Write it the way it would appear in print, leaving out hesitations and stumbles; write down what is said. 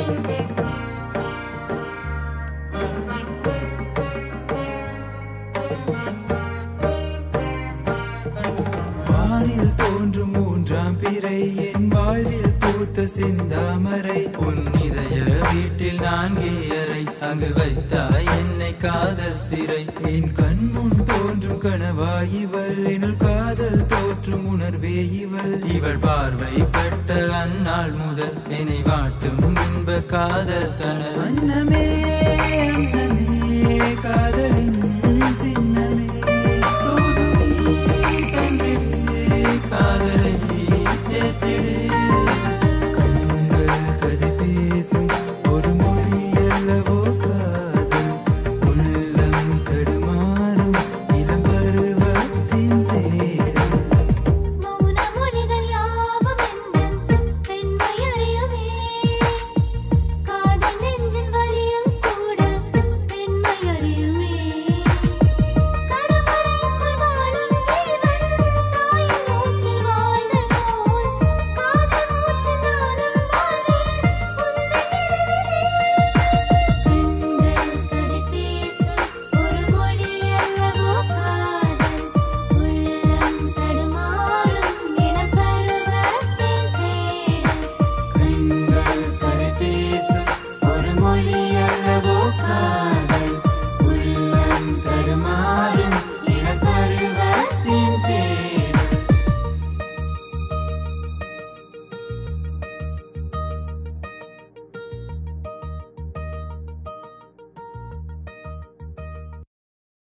வானில் தோன்றும் மூன்றாம் பிறை என் வாழ்வில் பூத்த செந்தாமரை உன் இதய வீட்டில் நான்கே அறை அங்கு வைத்தாய் என்னை காதல் சிறை என் கண் முன் தோன்றும் கனவாய் இவள் என்னுள் காதல் தோற்றும் உணர்வே இவள் பார்வை பட்ட அந்நாள் முதல் என்னை வாட்டும் இன்ப காதல் தன அன்னமே காதலின்